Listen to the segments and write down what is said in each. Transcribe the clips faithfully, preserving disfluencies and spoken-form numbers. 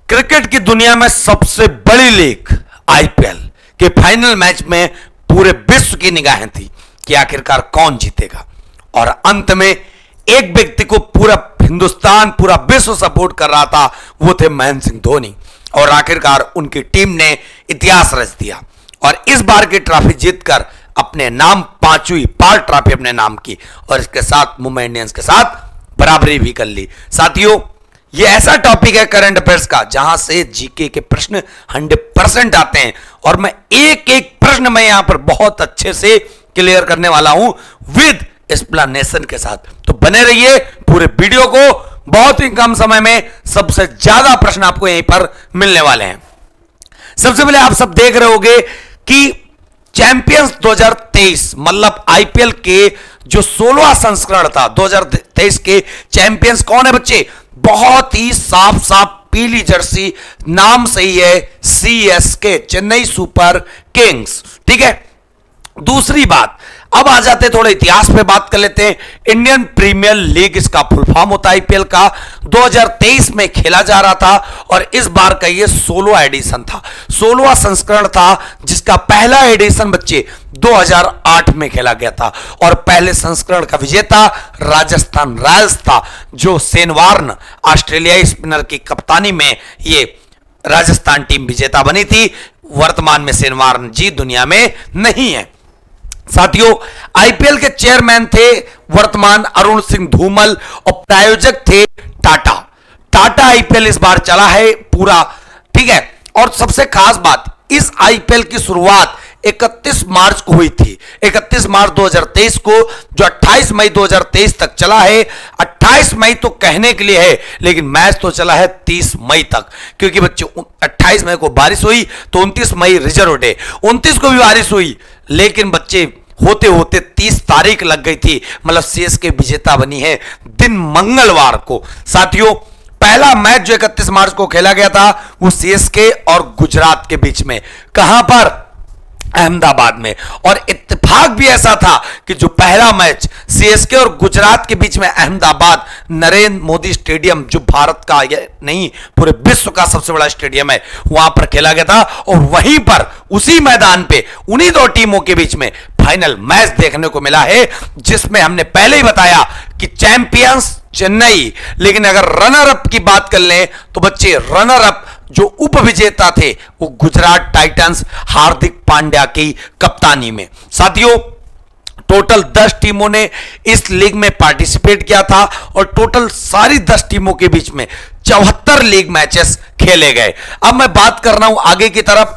Cricket की दुनिया में सबसे बड़ी लीग आईपीएल के फाइनल मैच में पूरे विश्व की निगाहें थी कि आखिरकार कौन जीतेगा, और अंत में एक व्यक्ति को पूरा हिंदुस्तान, पूरा विश्व सपोर्ट कर रहा था, वो थे महेंद्र सिंह धोनी। और आखिरकार उनकी टीम ने इतिहास रच दिया और इस बार की ट्रॉफी जीतकर अपने नाम पांचवी बार ट्रॉफी अपने नाम की, और इसके साथ मुंबई इंडियंस के साथ बराबरी भी कर ली। साथियों, ये ऐसा टॉपिक है करंट अफेयर्स का जहां से जीके के प्रश्न हंड्रेड परसेंट आते हैं, और मैं एक एक प्रश्न में यहां पर बहुत अच्छे से क्लियर करने वाला हूं विद एक्सप्लेनेशन के साथ। तो बने रहिए पूरे वीडियो को, बहुत ही कम समय में सबसे ज्यादा प्रश्न आपको यहीं पर मिलने वाले हैं। सबसे पहले आप सब देख रहे होंगे कि चैंपियंस दो हज़ार तेईस मतलब आईपीएल के जो सोलहवां संस्करण था, दो हज़ार तेईस के चैंपियंस कौन है बच्चे? बहुत ही साफ साफ पीली जर्सी, नाम सही है सीएसके, चेन्नई सुपर किंग्स। ठीक है, दूसरी बात, अब आ जाते थोड़े इतिहास पे बात कर लेते हैं। इंडियन प्रीमियर लीग इसका फुल फॉर्म होता है आईपीएल का, दो हज़ार तेईस में खेला जा रहा था और इस बार का ये सोलहवां एडिशन था, सोलहवां संस्करण था, जिसका पहला एडिशन बच्चे दो हज़ार आठ में खेला गया था, और पहले संस्करण का विजेता राजस्थान रॉयल्स था, जो शेन वॉर्न ऑस्ट्रेलियाई स्पिनर की कप्तानी में ये राजस्थान टीम विजेता बनी थी। वर्तमान में शेन वॉर्न जी दुनिया में नहीं है। साथियों, आईपीएल के चेयरमैन थे वर्तमान अरुण सिंह धूमल और प्रायोजक थे टाटा। टाटा आईपीएल इस बार चला है पूरा, ठीक है। और सबसे खास बात, इस आईपीएल की शुरुआत इकतीस मार्च को हुई थी, इकतीस मार्च दो हज़ार तेईस को, जो अट्ठाईस मई दो हज़ार तेईस तक चला है। अट्ठाईस मई तो कहने के लिए है, लेकिन मैच तो चला है तीस मई तक, क्योंकि बच्चे अट्ठाईस मई को बारिश हुई तो उनतीस मई रिजर्व डे, उनतीस को भी बारिश हुई, लेकिन बच्चे होते होते तीस तारीख लग गई थी, मतलब सीएसके विजेता बनी है दिन मंगलवार को। साथियों, पहला मैच जो इकतीस मार्च को खेला गया था वो सीएसके और गुजरात के बीच में, कहां पर? अहमदाबाद में। और इत्तेफाक भी ऐसा था कि जो पहला मैच सीएसके और गुजरात के बीच में अहमदाबाद नरेंद्र मोदी स्टेडियम, जो भारत का नहीं पूरे विश्व का सबसे बड़ा स्टेडियम है, वहां पर खेला गया था, और वहीं पर उसी मैदान पे उन्हीं दो टीमों के बीच में फाइनल मैच देखने को मिला है, जिसमें हमने पहले ही बताया कि चैंपियंस चेन्नई, लेकिन अगर रनर अप की बात कर लें तो बच्चे रनर अप जो उप विजेता थे वो गुजरात टाइटंस हार्दिक पांड्या की कप्तानी में। साथियों, टोटल दस टीमों ने इस लीग में पार्टिसिपेट किया था, और टोटल सारी दस टीमों के बीच में चौहत्तर लीग मैचेस खेले गए। अब मैं बात कर रहा हूं आगे की तरफ,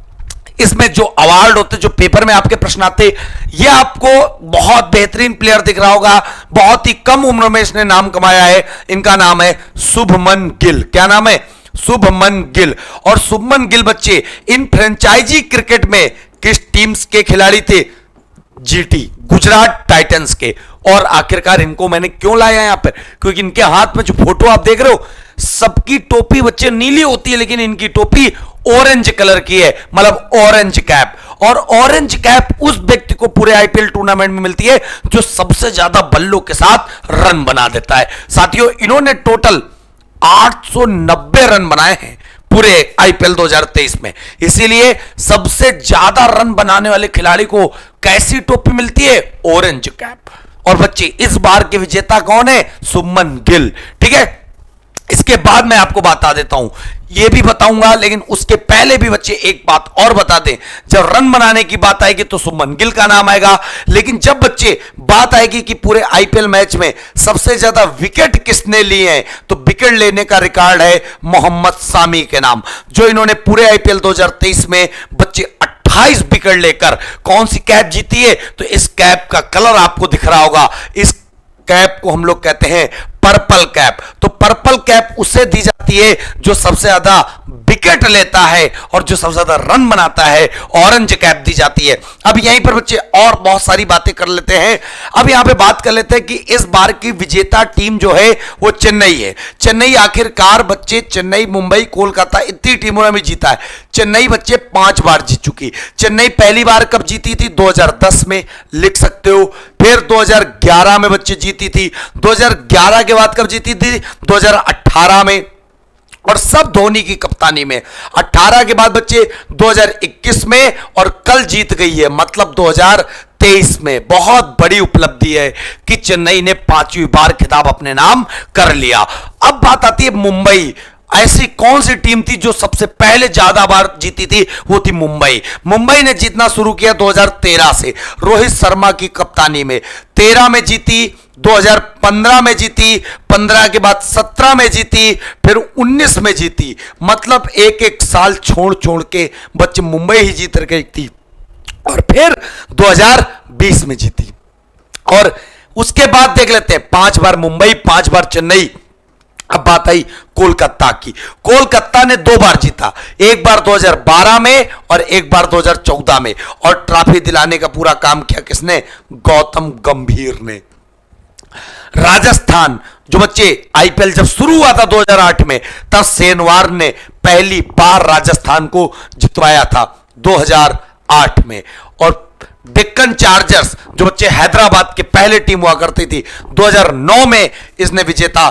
इसमें जो अवार्ड होते, जो पेपर में आपके प्रश्न आते, ये आपको बहुत बेहतरीन प्लेयर दिख रहा होगा, बहुत ही कम उम्र में इसने नाम कमाया है, इनका नाम है शुभमन गिल। क्या नाम है? शुभमन गिल। और शुभमन गिल बच्चे इन फ्रेंचाइजी क्रिकेट में किस टीम्स के खिलाड़ी थे? जीटी, गुजरात टाइटंस के। और आखिरकार इनको मैंने क्यों लाया यहां पर? क्योंकि इनके हाथ में जो फोटो आप देख रहे हो, सबकी टोपी बच्चे नीली होती है, लेकिन इनकी टोपी ऑरेंज कलर की है, मतलब ऑरेंज कैप। और ऑरेंज कैप उस व्यक्ति को पूरे आईपीएल टूर्नामेंट में मिलती है जो सबसे ज्यादा बल्लों के साथ रन बना देता है। साथियों, इन्होंने टोटल आठ सौ नब्बे रन बनाए हैं पूरे आईपीएल दो हज़ार तेईस में, इसीलिए सबसे ज्यादा रन बनाने वाले खिलाड़ी को कैसी टोपी मिलती है? Orange cap. और बच्चे इस बार के विजेता कौन है? शुभमन गिल। ठीक है, इसके बाद मैं आपको बता देता हूं, यह भी बताऊंगा, लेकिन उसके पहले भी बच्चे एक बात और बता दें। जब रन बनाने की बात आएगी तो शुभमन गिल का नाम आएगा, लेकिन जब बच्चे बात आएगी कि पूरे आईपीएल मैच में सबसे ज्यादा विकेट किसने लिए हैं, तो विकेट लेने का रिकॉर्ड है मोहम्मद सामी के नाम, जो इन्होंने पूरे आईपीएल दो हज़ार तेईस में बच्चे अट्ठाईस विकेट लेकर कौन सी कैप जीती है? तो इस कैप का कलर आपको दिख रहा होगा, इस कैप को हम लोग कहते हैं पर्पल कैप। तो पर्पल कैप उसे दी जाती है जो सबसे ज्यादा विकेट लेता है और जो सबसे ज्यादा रन बनाता है, ऑरेंज कैप दी जाती है। अब यहीं पर बच्चे और बहुत सारी बातें कर लेते हैं। अब यहां पे बात कर लेते हैं कि इस बार की विजेता टीम जो है वो चेन्नई है। चेन्नई आखिरकार बच्चे, चेन्नई, मुंबई, कोलकाता, इतनी टीमों ने भी जीता है। चेन्नई बच्चे पांच बार जीत चुकी। चेन्नई पहली बार कब जीती थी? दो हज़ार दस में, लिख सकते हो। फिर दो हज़ार ग्यारह में बच्चे जीती थी। दो हज़ार ग्यारह के बाद कब जीती थी? दो हज़ार अठारह में। और सब धोनी की कप्तानी में। अठारह के बाद बच्चे दो हज़ार इक्कीस में और कल जीत गई है, मतलब दो हज़ार तेईस में। बहुत बड़ी उपलब्धि है कि चेन्नई ने पांचवी बार खिताब अपने नाम कर लिया। अब बात आती है मुंबई। ऐसी कौन सी टीम थी जो सबसे पहले ज्यादा बार जीती थी? वो थी मुंबई। मुंबई ने जीतना शुरू किया दो हज़ार तेरह से, रोहित शर्मा की कप्तानी में। तेरह में जीती, दो हज़ार पंद्रह में जीती, पंद्रह के बाद सत्रह में जीती, फिर उन्नीस में जीती। मतलब एक एक साल छोड़ छोड़ के बच्चे मुंबई ही जीत गई थी, और फिर दो हज़ार बीस में जीती। और उसके बाद देख लेते हैं, पांच बार मुंबई, पांच बार चेन्नई। अब बात आई कोलकाता की। कोलकाता ने दो बार जीता, एक बार दो हज़ार बारह में और एक बार दो हज़ार चौदह में। और ट्रॉफी दिलाने का पूरा काम किया किसने? गौतम गंभीर ने। राजस्थान, जो बच्चे आईपीएल जब शुरू हुआ था दो हज़ार आठ में, तब सेनवार ने पहली बार राजस्थान को जितवाया था दो हज़ार आठ में। और डेक्कन चार्जर्स, जो बच्चे हैदराबाद के पहले टीम हुआ करती थी, दो हज़ार नौ में इसने विजेता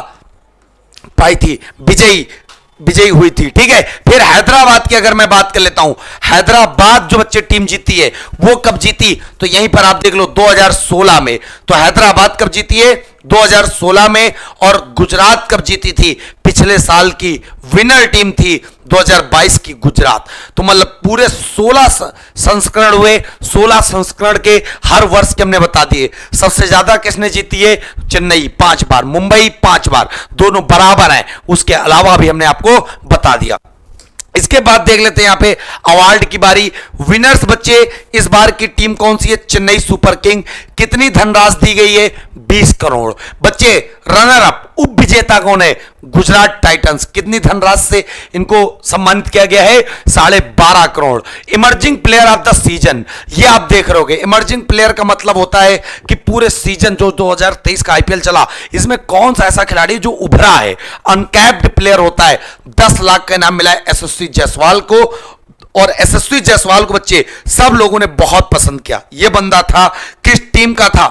पाई थी, विजयी विजयी हुई थी। ठीक है, फिर हैदराबाद की अगर मैं बात कर लेता हूं, हैदराबाद जो बच्चे टीम जीती है वो कब जीती? तो यहीं पर आप देख लो, दो हज़ार सोलह में। तो हैदराबाद कब जीती है? दो हज़ार सोलह में। और गुजरात कब जीती थी? पिछले साल की विनर टीम थी दो हज़ार बाईस की गुजरात। तो मतलब पूरे सोलह संस्करण हुए, सोलह संस्करण के हर वर्ष के हमने बता दिए। सबसे ज्यादा किसने जीती है? चेन्नई पांच बार, मुंबई पांच बार, दोनों बराबर हैं। उसके अलावा भी हमने आपको बता दिया। इसके बाद देख लेते हैं यहां पे अवार्ड की बारी। विनर्स बच्चे इस बार की टीम कौन सी है? Chennai super king. कितनी धनराशि दी गई है? बीस करोड़। बच्चे रनर अप, उप विजेता कौन है? गुजरात टाइटंस। कितनी धनराशि से इनको सम्मानित किया गया है? साढ़े बारह crore. Emerging player of the season, ये आप देख रहे होगे। इमर्जिंग प्लेयर का मतलब होता है कि पूरे सीजन जो दो हज़ार तेईस का आईपीएल चला, इसमें कौन सा ऐसा खिलाड़ी जो उभरा है। अनकैप्ड प्लेयर होता है। दस लाख का इनाम मिला है यशस्वी जायसवाल को, और यशस्वी जायसवाल को बच्चे सब लोगों ने बहुत पसंद किया। यह बंदा था, किस टीम का था?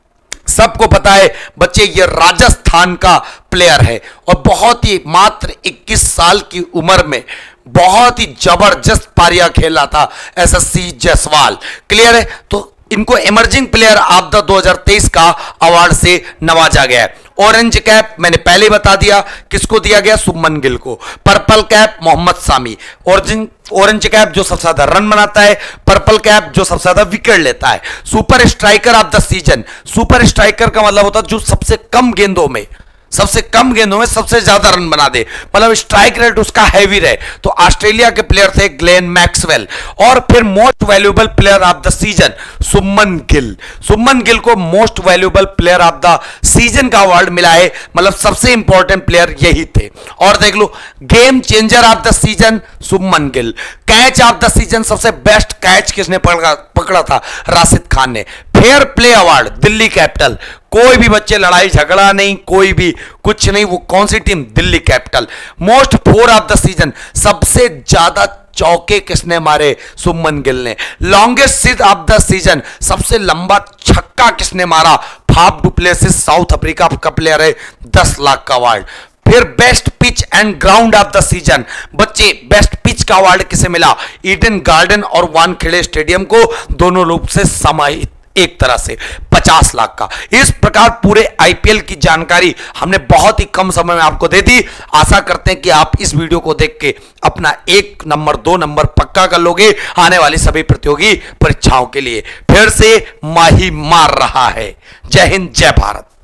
सबको पता है बच्चे, ये राजस्थान का प्लेयर है, और बहुत ही मात्र इक्कीस साल की उम्र में बहुत ही जबरदस्त पारियां खेला था यशस्वी जायसवाल। क्लियर है? तो इनको इमर्जिंग प्लेयर ऑफ द दो हज़ार तेईस का अवार्ड से नवाजा गया है। ऑरेंज कैप मैंने पहले ही बता दिया किसको दिया गया? शुभमन गिल को। Purple cap Mohammed Shami. Orange orange cap जो सबसे ज्यादा रन बनाता है, पर्पल कैप जो सबसे ज्यादा विकेट लेता है। Super striker of the season, super striker का मतलब होता है जो सबसे कम गेंदों में सबसे कम गेंदों में सबसे ज्यादा रन बना दे, मतलब स्ट्राइक रेट उसका हैवी रहे। तो ऑस्ट्रेलिया के प्लेयर थे ग्लेन मैक्सवेल। और फिर most valuable player of the season Shubman Gill. Shubman Gill को most valuable player of the season का अवार्ड मिला है, मतलब सबसे इंपॉर्टेंट प्लेयर यही थे। और देख लो, game changer of the season Shubman Gill. Catch of the season, सबसे बेस्ट कैच किसने पकड़ा पकड़ा था? राशिद खान ने। Fair play award Delhi Capital. कोई भी बच्चे लड़ाई झगड़ा नहीं, कोई भी कुछ नहीं। वो कौन सी team? Delhi Capital. Most four of the season, सबसे ज्यादा चौके किसने मारे? शुभमन गिल ने। Longest six of the season, सबसे लंबा छक्का किसने मारा? Faf du Plessis, South Africa का प्लेयर है, दस लाख का अवार्ड। फिर best pitch and ground of the season, बच्चे बेस्ट पिच का अवार्ड किसे मिला? ईडन गार्डन और वानखेड़े स्टेडियम को दोनों रूप से समाहित एक तरह से पचास लाख का। इस प्रकार पूरे आईपीएल की जानकारी हमने बहुत ही कम समय में आपको दे दी। आशा करते हैं कि आप इस वीडियो को देख के अपना एक नंबर दो नंबर पक्का कर लोगे आने वाली सभी प्रतियोगी परीक्षाओं के लिए। फिर से माही मार रहा है। जय हिंद, जय भारत।